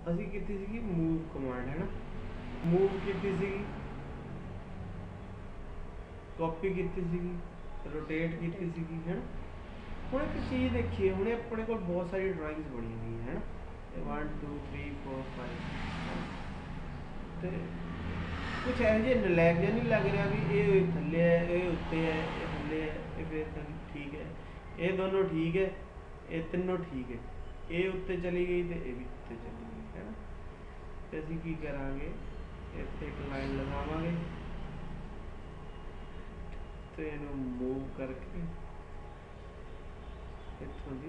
ਅਸੀਂ ਕੀਤੀ ਸੀਗੀ ਮੂਵ ਕਮਾਂਡ ਹੈ ਨਾ, ਮੂਵ ਕੀਤੀ ਸੀਗੀ, ਕਾਪੀ ਕੀਤੀ ਸੀਗੀ, ਰੋਟੇਟ ਕੀਤੀ ਸੀਗੀ ਹੈ ਨਾ। ਹੁਣ ਇੱਕ ਚੀਜ਼ ਦੇਖੀਏ, ਹੁਣੇ ਆਪਣੇ ਕੋਲ ਬਹੁਤ ਸਾਰੀ ਡਰਾਇੰਗਸ ਬਣੀਆਂ ਹੋਈਆਂ ਹੈ ਨਾ, 1 2 3 4 5 ਤੇ ਕੁਛ ਇਹੋ ਜਿਹੇ ਨਲਾਇਕ ਜਿਹਾ ਨਹੀਂ ਲੱਗ ਰਿਹਾ ਵੀ ਇਹ ਥੱਲੇ ਹੈ, ਇਹ ਉੱਤੇ ਹੈ, ਇਹ ਥੱਲੇ ਹੈ, ਇਹ ਫਿਰ ਠੀਕ ਹੈ, ਇਹ ਦੋਨੋਂ ਠੀਕ ਹੈ, ਇਹ ਤਿੰਨੋਂ ਠੀਕ ਹੈ, ਇਹ ਉੱਤੇ ਚਲੀ ਗਈ ਤੇ ਇਹ ਵੀ ਉੱਤੇ ਚਲੀ ਗਈ ਹੈ ਨਾ। ਤੇ ਅਸੀਂ ਕੀ ਕਰਾਂਗੇ, ਇੱਥੇ ਇੱਕ ਲਾਈਨ ਲਗਾਵਾਂਗੇ ਤੇ ਇਹਨੂੰ ਮੂਵ ਕਰਕੇ ਇੱਥੋਂ ਦੀ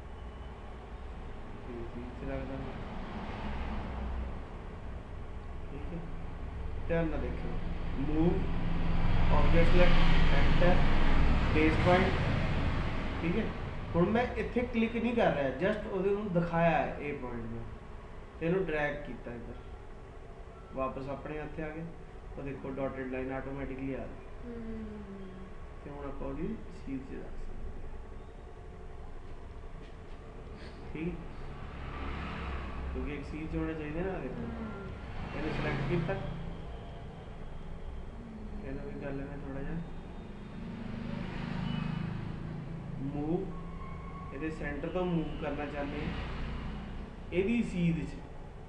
ਵਿੱਚ ਰੱਖ ਦਾਂਗੇ। ਠੀਕ ਹੈ, ਧਿਆਨ ਨਾਲ ਦੇਖਿਓ, move object select enter base point. ਠੀਕ ਹੈ, ਹੁਣ ਮੈਂ ਇੱਥੇ ਕਲਿੱਕ ਨਹੀਂ ਕਰ ਰਿਹਾ, ਜਸਟ ਉਹਦੇ ਨੂੰ ਦਿਖਾਇਆ ਹੈ ਇਹ ਪੁਆਇੰਟ ਨੂੰ, ਤੇ ਇਹਨੂੰ ਡਰੈਗ ਕੀਤਾ ਇੱਧਰ, ਵਾਪਸ ਆਪਣੇ ਹੱਥੇ ਆ ਗਏ। ਉਹ ਦੇਖੋ ਡਾਟਡ ਲਾਈਨ ਆਟੋਮੈਟਿਕਲੀ ਆ ਗਈ। ਤੇ ਹੁਣ ਆਪਾਂ ਉਹਦੀ ਸੀਲ 'ਚ ਰੱਖ ਸਕਦੇ ਹਾਂ। ਠੀਕ, ਕਿਉਂਕਿ ਇੱਕ ਸੀਲ 'ਚ ਹੋਣੇ ਚਾਹੀਦੇ ਨਾ। ਦੇਖੋ ਇਹਨੂੰ ਸਿਲੈਕਟ ਕੀਤਾ, ਇਹਨੂੰ ਵੀ ਕਰ ਲੈਣਾ ਥੋੜਾ ਜਿਹਾ ਮੂਵ, ਇਹਦੇ ਸੈਂਟਰ ਤੋਂ ਮੂਵ ਕਰਨਾ ਚਾਹੁੰਦੇ ਹਾਂ ਇਹਦੀ ਸੀਧ 'ਚ,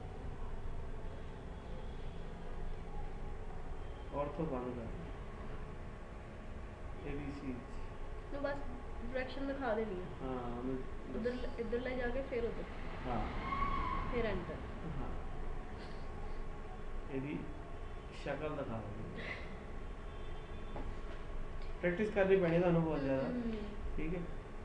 ਔਰਥੋ ਬੰਦ ਕਰ ਇਹਦੀ ਸੀਧ 'ਚ, ਬਸ ਡਾਇਰੈਕਸ਼ਨ ਦਿਖਾ ਦੇਣੀ ਹੈ। ਹਾਂ ਇੱਧਰ ਲੈ ਜਾ ਕੇ ਫਿਰ ਉਧਰ, ਹਾਂ ਫਿਰ ਐਂਟਰ। ਹਾਂ, ਇਹਦੀ ਸ਼ਕਲ ਦਿਖਾ ਦਿੰਦੇ, ਪ੍ਰੈਕਟਿਸ ਕਰਨੀ ਪੈਣੀ ਤੁਹਾਨੂੰ ਬਹੁਤ ਜ਼ਿਆਦਾ। ਠੀਕ ਹੈ,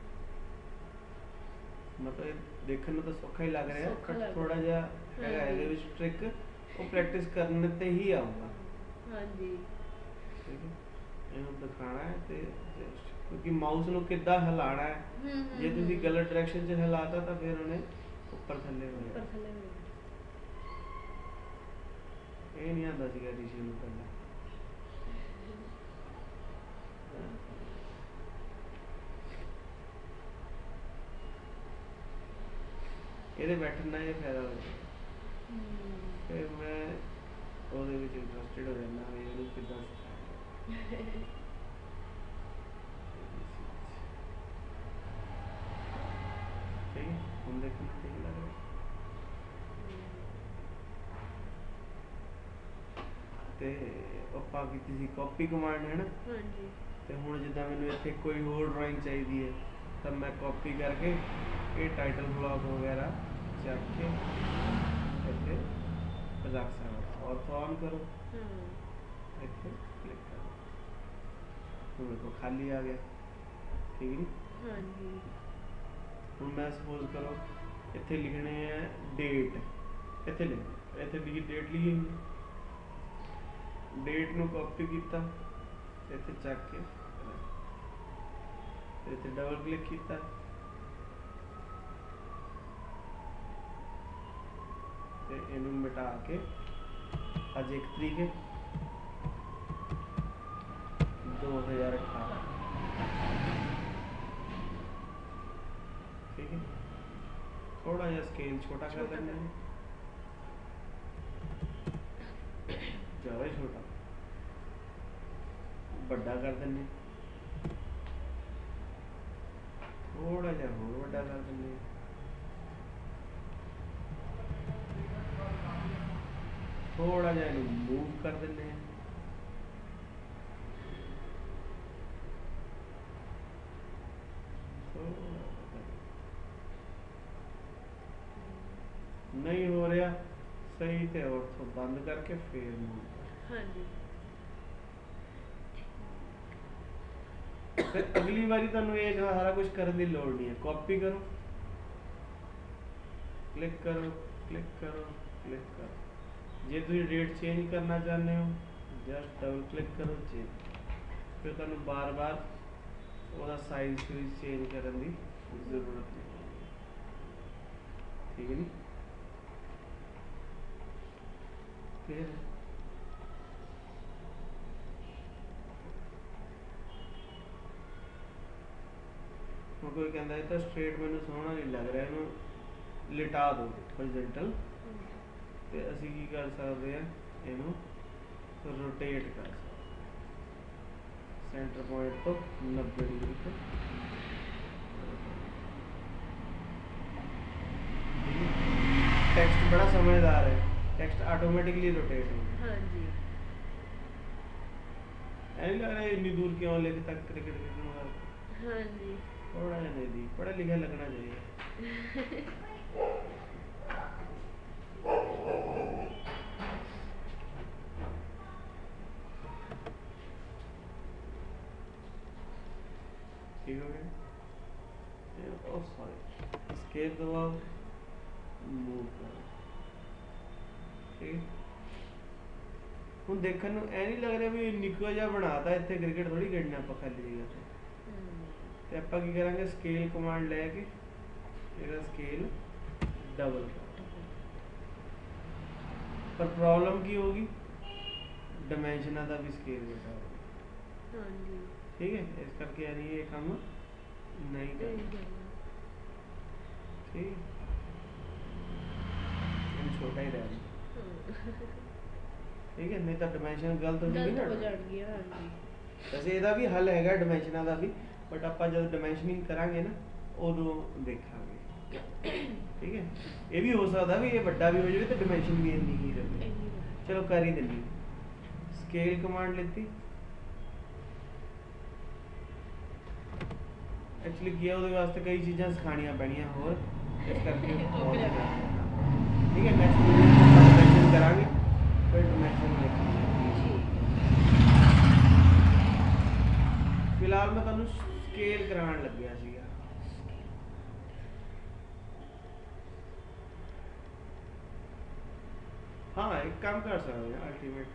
ਮਤਲਬ ਇਹ ਦੇਖਣ ਨੂੰ ਤਾਂ ਸੌਖਾ ਹੀ ਲੱਗ ਰਿਹਾ, ਪਰ ਥੋੜਾ ਜਿਹਾ ਹੈਗਾ ਇਹਦੇ ਵਿੱਚ ਟ੍ਰਿਕ, ਉਹ ਪ੍ਰੈਕਟਿਸ ਕਰਨ ਤੇ ਹੀ ਆਊਗਾ। ਹਾਂਜੀ, ਠੀਕ ਹੈ, ਇਹਨੂੰ ਦਿਖਾਣਾ ਹੈ ਤੇ ਕਿਉਂਕਿ ਮਾਊਸ ਨੂੰ ਕਿੱਦਾਂ ਹਿਲਾਣਾ ਹੈ, ਜੇ ਤੁਸੀਂ ਗਲਤ ਡਾਇਰੈਕਸ਼ਨ 'ਚ ਹਿਲਾਤਾ ਤਾਂ ਫਿਰ ਉਹਨੇ ਉੱਪਰ ਥੱਲੇ ਹੋ ਜਾਣਾ। ਇਹ ਨਹੀਂ ਆਉਂਦਾ ਸੀਗਾ ਰਿਸ਼ੀ ਨੂੰ ਪਹਿਲਾਂ। ਇਹਦੇ ਬੈਠਣ ਦਾ ਇਹ ਫਾਇਦਾ ਹੋ ਜਾਂਦਾ, ਫਿਰ ਮੈਂ ਉਹਦੇ ਵਿੱਚ ਇੰਟਰਸਟਿਡ ਹੋ ਜਾਂਦਾ ਵੀ ਇਹਨੂੰ ਕਿੱਦਾਂ ਸਿਖਾਇਆ। ਠੀਕ ਹੈ, ਹੁਣ ਦੇਖੋ ਠੀਕ ਲੱਗ ਰਿਹਾ। ਤੇ ਆਪਾਂ ਕੀਤੀ ਸੀ ਕਾਪੀ ਕਮਾਂਡ ਹੈ ਨਾ। ਤੇ ਹੁਣ ਜਿੱਦਾਂ ਮੈਨੂੰ ਇੱਥੇ ਕੋਈ ਹੋਰ ਡਰਾਇੰਗ ਚਾਹੀਦੀ ਹੈ ਤਾਂ ਮੈਂ ਕਾਪੀ ਕਰਕੇ ਇਹ ਟਾਈਟਲ ਬਲੌਕ ਵਗੈਰਾ ਚੱਕ ਕੇ ਇੱਥੇ ਰੱਖ ਸਕਦਾ। ਔਰਥੋ ਔਨ ਕਰੋ, ਇੱਥੇ ਕਲਿੱਕ ਕਰੋ, ਹੁਣ ਦੇਖੋ ਖਾਲੀ ਆ ਗਿਆ। ਠੀਕ ਨੀ, ਹੁਣ ਮੈਂ ਸਪੋਜ਼ ਕਰੋ ਇੱਥੇ ਲਿਖਣੇ ਹੈ ਡੇਟ, ਇੱਥੇ ਲਿਖ, ਇੱਥੇ ਡੇਟ ਲਿਖੀ, ਡੇਟ ਨੂੰ ਕਾਪੀ ਕੀਤਾ, ਇੱਥੇ ਚੱਕ ਕੇ ਇੱਥੇ ਡਬਲ ਕਲਿੱਕ ਕੀਤਾ, ਤੇ ਇਹਨੂੰ ਮਿਟਾ ਕੇ ਅੱਜ 1 ਤਰੀਕ ਹੈ 2018। ਠੀਕ ਹੈ, थोड़ा जिहा स्केल छोटा कर देना है, ज़्यादा ही छोटा, बड़ा कर देना, थोड़ा जिहा होर बड़ा कर देना, थोड़ा जिहा इहनूं मूव कर देना, नहीं हो रहा सही तो ऑर्थो बंद करके फिर फिर अगली बारी तुहानूं ये सारा कुछ करने की लोड़ नहीं है। कॉपी करो, क्लिक करो, क्लिक करो, क्लिक करो, जे तुसीं डेट चेंज करना चाहते हो जस्ट डबल क्लिक करो, चेंज, फिर तुहानूं बार बार ਉਹਦਾ साइज चेंज करने की जरूरत नहीं। ठीक है नी, फिर ਹੁਣ कोई कहता है तो स्ट्रेट मैनू सोहना नहीं लग रहा, इनू लिटा दो हॉरिजॉन्टल, ਤੇ ਅਸੀਂ ਕੀ ਕਰ ਸਕਦੇ ਆ, ਇਹਨੂੰ ਰੋਟੇਟ ਕਰ ਸਕਦੇ ਸੈਂਟਰ ਪੁਆਇੰਟ ਤੋਂ 90 ਡਿਗਰੀ ਤੇ। टेक्स्ट बड़ा समझदार है, टेक्स्ट ऑटोमेटिकली रोटेट हो गया। हाँ जी। ऐसा लग रहा है इतनी दूर क्यों लेके तक क्रिकेट खेलने वाला। हाँ जी। थोड़ा जाने दी, पढ़ा लिखा लगना चाहिए। ठीक हो गया। ओ सॉरी, एस्केप दबाओ, मूव करो। ठीक। ਹੁਣ ਦੇਖਣ ਨੂੰ ਐ ਨਹੀਂ ਲੱਗ ਰਿਹਾ ਵੀ ਨਿੱਕਾ ਜਿਹਾ ਬਣਾਤਾ, ਇੱਥੇ ਕ੍ਰਿਕਟ ਥੋੜੀ ਖੇਡਣਾ ਆਪਾਂ ਖਾਲੀ ਜਗ੍ਹਾ ਤੇ ਆਪਾਂ ਕੀ ਕਰਾਂਗੇ, ਸਕੇਲ ਕਮਾਂਡ ਲੈ ਕੇ ਇਹਦਾ ਸਕੇਲ ਡਬਲ ਕਰ। ਪਰ ਪ੍ਰੋਬਲਮ ਕੀ ਹੋਗੀ, ਡਾਈਮੈਂਸ਼ਨਾਂ ਦਾ ਵੀ ਸਕੇਲ ਵੱਡਾ ਹੋਗਾ। ਹਾਂਜੀ ਠੀਕ ਹੈ, ਇਸ ਕਰਕੇ ਯਾਨੀ ਇਹ ਕੰਮ ਨਹੀਂ ਕਰਨਾ। ਠੀਕ, ਇਹ ਛੋਟਾ ਹੀ ਰਹਿਣਾ। ठीक है, नहीं तो डिमेंशन गलत हो जाएगी ना। वैसे ਇਹਦਾ ਵੀ ਹੱਲ ਹੈਗਾ ਡਿਮੈਂਸ਼ਨਾਂ ਦਾ ਵੀ, ਬਟ ਆਪਾਂ ਜਦ ਡਿਮੈਂਸ਼ਨਿੰਗ ਕਰਾਂਗੇ ਨਾ ਉਦੋਂ ਦੇਖਾਂਗੇ। ਠੀਕ ਹੈ, ਇਹ ਵੀ ਹੋ ਸਕਦਾ ਵੀ ਇਹ ਵੱਡਾ ਵੀ ਹੋ ਜਾਵੇ ਤੇ ਡਿਮੈਂਸ਼ਨ ਵੀ ਇੰਨੀ ਹੀ ਰਹੇ। ਚਲੋ ਕਰ ਹੀ ਦਿੰਦੀ। ਸਕੇਲ ਕਮਾਂਡ ਲਿੱਤੀ, ਐਕਚੁਅਲੀ ਕੀ ਉਹਦੇ ਵਾਸਤੇ ਕਈ ਚੀਜ਼ਾਂ ਸਿਖਾਣੀਆਂ ਪੈਣੀਆਂ ਹੋਰ, ਇਸ ਕਰਕੇ ਠੀਕ ਹੈ। ਨੈਕਸਟ ਵੀਡੀਓ ਆਪਾਂ ਡਿਮੈਂਸ਼ਨ ਕਰਾਂਗੇ, फिर डिमेंशन देखेंगे। फिलहाल मैं तुहानू स्केल कराने लग गया सीगा। हाँ, एक काम कर सकते हैं अल्टीमेट।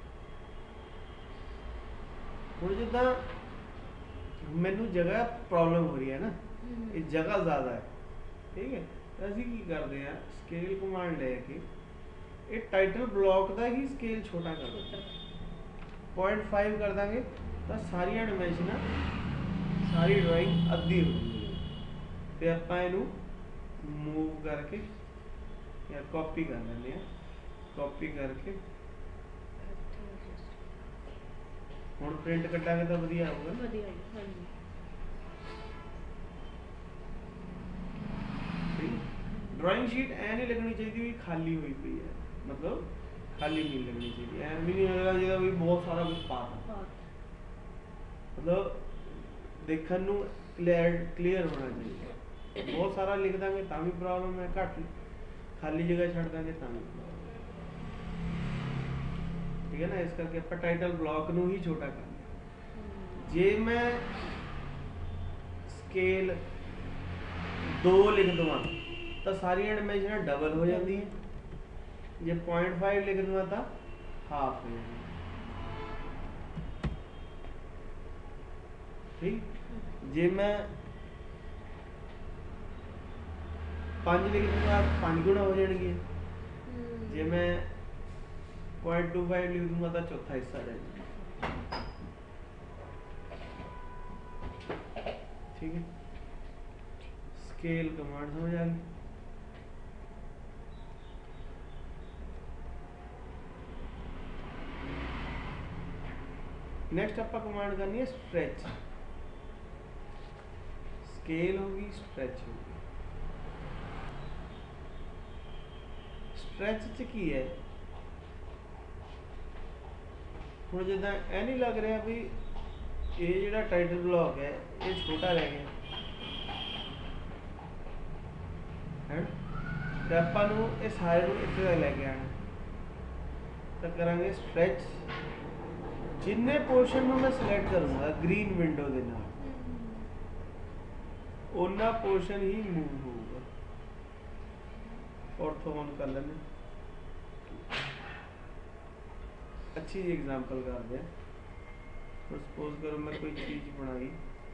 हुण जिद्दां मैनू जगह प्रॉब्लम हो रही है ना, ये जगह ज़्यादा है। ठीक है, तो असीं की करते हैं, स्केल कमांड लैके ये टाइटल ब्लॉक का ही स्केल छोटा कर देंगे, 0.5 कर देंगे तो सारिया डिमेंशन सारी ड्राइंग अद्धी हो जाएगी। तो आप इनू मूव करके या कॉपी कर लेंगे हैं, कॉपी करके हुण प्रिंट कटांगे तो वधिया होगा। ड्राइंग शीट ऐ नहीं लगनी चाहिए खाली हुई पई है, मतलब खाली नहीं लगनी चाहिए। ऐ भी नहीं लगना चाहिए भी बहुत सारा कुछ पाता, मतलब देखने नू क्लियर होना चाहिए। बहुत सारा लिख देंगे तो भी प्रॉब्लम है, घट खाली जगह छड़ देंगे तो भी प्रॉब्लम। ठीक है ना, इस करके आप टाइटल ब्लॉक नू ही छोटा करना। जे मैं स्केल 2 लिख दवा तो सारिया डिमेंशन डबल हो जाती है, जे 0.5 लिख दूंगा तो हाफ हो जाएगी। ठीक, जे मैं 5 लिख दूंगा 5 गुना हो जाएगी। जे मैं 0.25 लिख दूंगा तो चौथा हिस्सा जाएगा। ठीक है, स्केल कमांड समझ आ गई। नेक्स्ट आपका कमांड करनी है स्ट्रेच। स्केल होगी, स्ट्रेच होगी। स्ट्रेच च की है, हुण जिद्दां ऐ नहीं लग रहा भी ये जिहड़ा टाइटल ब्लॉक है ये छोटा रह गया है, तो आपां नूं ये सारे नूं इत्थे तक लैके आना। तो करांगे स्ट्रेच, जिन्ने पोर्शन में मैं सिलेक्ट करूँगा ग्रीन विंडो के नाल उन्ना पोर्शन ही मूव होगा। ऑर्थो ऑन कर लेने, अच्छी एग्जांपल कर दें। सपोज करो मैं कोई चीज बनाई,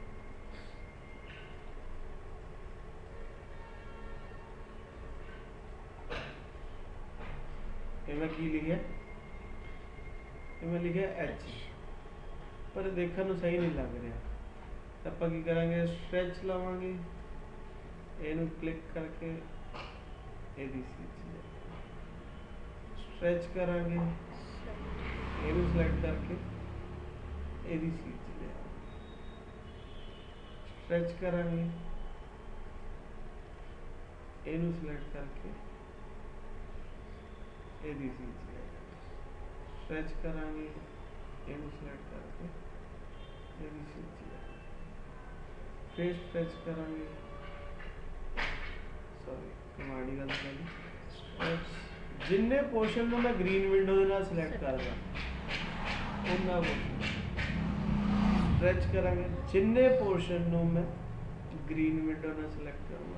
मैं की लिखा, मैं लिखा एच, पर देखने को सही नहीं लग रहा। तो आप की करेंगे, स्ट्रेच लावांगे, इनू क्लिक करके ਸਟ੍ਰੈਚ ਕਰਾਂਗੇ, ਇਹਨੂੰ ਸਿਲੈਕਟ ਕਰਕੇ ਇਹਦੀ ਸੀਟ 'ਚ ਲੈ ਸਟ੍ਰੈਚ ਕਰਾਂਗੇ, ਇਹਨੂੰ ਸਿਲੈਕਟ ਕਰਕੇ ਇਹਦੀ ਸੀਟ 'ਚ ਲੈ ਸਟ੍ਰੈਚ ਕਰਾਂਗੇ, ਇਹਨੂੰ ਸਿਲੈਕਟ ਕਰਕੇ ਇਹਦੀ ਸੀਟ 'ਚ ਲੈ ਫਿਰ ਸਟ੍ਰੈਚ ਕਰਾਂਗੇ, ਸੌਰੀ ਕਮਾਂਡ ਦੀ ਗੱਲ ਕਰੀ, ਸਟ੍ਰੈਚ ਜਿੰਨੇ ਪੋਰਸ਼ਨ ਨੂੰ ਮੈਂ ਗ੍ਰੀਨ ਵਿੰਡੋ ਦੇ ਨਾਲ ਸਿਲੈਕਟ ਕਰਦਾ ਉਹਨਾਂ ਪੋਰਸ਼ਨ ਸਟ੍ਰੈਚ ਕਰਾਂਗੇ, ਜਿੰਨੇ ਪੋਰਸ਼ਨ ਨੂੰ ਮੈਂ ਗ੍ਰੀਨ ਵਿੰਡੋ ਨਾਲ ਸਿਲੈਕਟ ਕरूँगा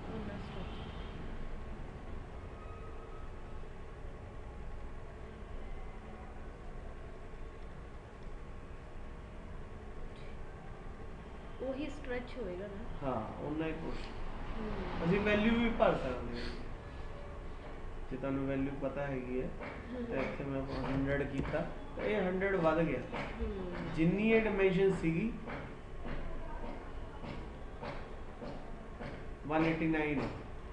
ਉਹੀ ਸਟ੍ਰੈਚ ਹੋਏਗਾ ਨਾ। ਹਾਂ ਉਹਨਾਂ ਹੀ ਪੋਰਸ਼ਨ ਅਸੀਂ ਵੈਲਿਊ ਵੀ ਭਰ ਸਕਦੇ ਹਾਂ ਜੇ ਤੁਹਾਨੂੰ ਵੈਲਿਊ ਪਤਾ ਹੈਗੀ ਹੈ ਤਾਂ ਇੱਥੇ ਮੈਂ 100 ਕੀਤਾ ਤਾਂ ਇਹ 100 ਵੱਧ ਗਿਆ ਜਿੰਨੀ ਇਹ ਡਾਈਮੈਂਸ਼ਨ ਸੀਗੀ 189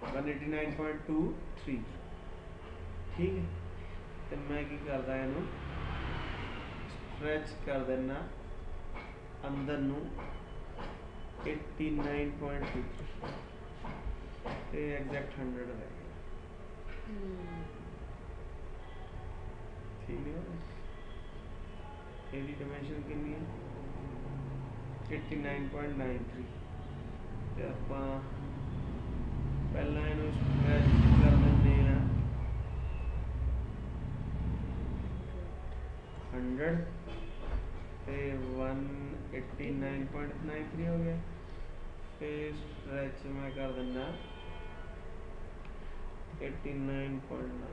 189.23 ਠੀਕ ਹੈ ਤੇ ਮੈਂ ਕੀ ਕਰਦਾ ਇਹਨੂੰ ਸਟ੍ਰੈਚ ਕਰ ਦੇਣਾ ਅੰਦਰ ਨੂੰ 89.23 ਤੇ ਐਗਜ਼ੈਕਟ 100 ਰਹਿ ਗਿਆ ठीक है ਇਹਦੀ ਡਾਈਮੈਂਸ਼ਨ ਕਿੰਨੀ ਹੈ 89.93 ਤੇ ਆਪਾਂ ਪਹਿਲਾਂ ਇਹਨੂੰ ਸਟ੍ਰੈਚ ਕਰ ਦਿੰਦੇ ਆ 100 ਤੇ 189.93 ਹੋ ਗਿਆ ਫਿਰ ਸਟ੍ਰੈਚ ਮੈਂ ਕਰ ਦਿੰਦਾ 89.9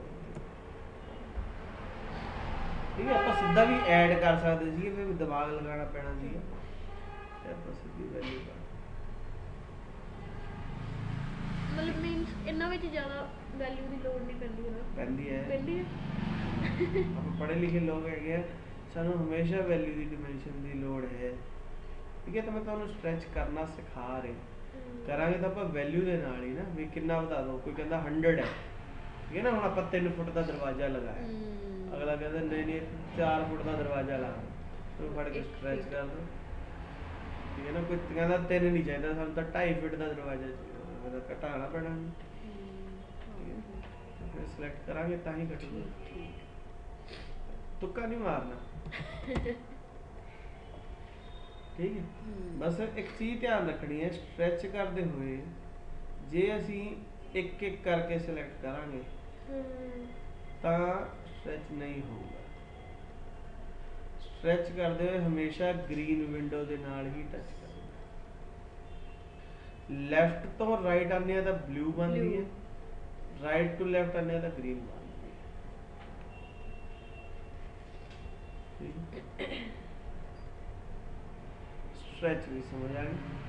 ठीक है ਆਪਾਂ ਸਿੱਧਾ ਵੀ ਐਡ ਕਰ ਸਕਦੇ ਸੀ ਫਿਰ ਦਿਮਾਗ ਲਗਾਉਣਾ ਪੈਣਾ ਸੀ ਤੇ ਆਪਾਂ ਸਿੱਧੀ ਵੈਲਿਊ ਪਾ ਮਤਲਬ ਮੀਨਸ ਇਹਨਾਂ ਵਿੱਚ ਜ਼ਿਆਦਾ ਵੈਲਿਊ ਦੀ ਲੋੜ ਨਹੀਂ ਪੈਂਦੀ ਨਾ ਪੈਂਦੀ ਹੈ ਆਪਾਂ ਪੜ੍ਹੇ ਲਿਖੇ ਲੋਕ ਹੈਗੇ ਆ ਸਾਨੂੰ ਹਮੇਸ਼ਾ ਵੈਲਿਊ ਦੀ ਡਾਈਮੈਂਸ਼ਨ ਦੀ ਲੋੜ ਹੈ ਠੀਕ ਹੈ ਤਾਂ ਮੈਂ ਤੁਹਾਨੂੰ ਸਟ੍ਰੈਚ ਕਰਨਾ ਸਿਖਾ ਰਿਹਾ ਕਰਾਂਗੇ ਤਾਂ ਆਪਾਂ ਵੈਲਿਊ ਦੇ ਨਾਲ ਹੀ ਨਾ ਵੀ ਕਿੰਨਾ ਵਧਾ ਦੋ ਕੋਈ ਕਹਿੰਦਾ 100 ਹੈ ਠੀਕ ਹੈ ਨਾ ਹੁਣ ਆਪਾਂ 3 ਫੁੱਟ ਦਾ ਦਰਵਾਜ਼ਾ ਲਗਾਇਆ ਅਗਲਾ ਕਹਿੰਦਾ ਨਹੀਂ ਨਹੀਂ 4 ਫੁੱਟ ਦਾ ਦਰਵਾਜ਼ਾ ਲਾ ਤੂੰ ਫੜ ਕੇ ਸਟ੍ਰੈਚ ਕਰ ਦੋ ਠੀਕ ਹੈ ਨਾ ਕੋਈ ਕਹਿੰਦਾ 3 ਨਹੀਂ ਚਾਹੀਦਾ ਸਾਨੂੰ ਤਾਂ 2.5 ਫੁੱਟ ਦਾ ਦਰਵਾਜ਼ਾ ਚਾਹੀਦਾ ਉਹਦਾ ਘਟਾਉਣਾ ਪੈਣਾ ਫਿਰ ਸਿਲੈਕਟ ਕਰਾਂਗੇ ਤਾਂ ਹੀ ਘਟੂਗਾ ਤੁੱਕਾ ਨਹੀਂ ਮਾਰਨਾ ਠੀਕ ਹੈ ਬਸ ਇੱਕ ਚੀਜ਼ ਧਿਆਨ ਰੱਖਣੀ ਹੈ ਸਟ੍ਰੈਚ ਕਰਦੇ ਹੋਏ ਜੇ ਅਸੀਂ ਇੱਕ ਇੱਕ ਕਰਕੇ ਸਿਲੈਕਟ ਕਰਾਂਗੇ ਤਾਂ ਸਟ੍ਰੈਚ ਨਹੀਂ ਹੋਊਗਾ ਸਟ੍ਰੈਚ ਕਰਦੇ ਹੋਏ ਹਮੇਸ਼ਾ ਗ੍ਰੀਨ ਵਿੰਡੋ ਦੇ ਨਾਲ ਹੀ ਟੱਚ ਕਰਨਾ ਲੈਫਟ ਤੋਂ ਰਾਈਟ ਆਉਂਦੇ ਆ ਤਾਂ ਬਲੂ ਬਣਦੀ ਹੈ ਰਾਈਟ ਟੂ ਲੈਫਟ ਆਉਂਦੇ ਆ ਤਾਂ ਗ੍ਰੀਨ ਬਣਦੀ ਹੈ स्ट्रेच भी समझ आ गई।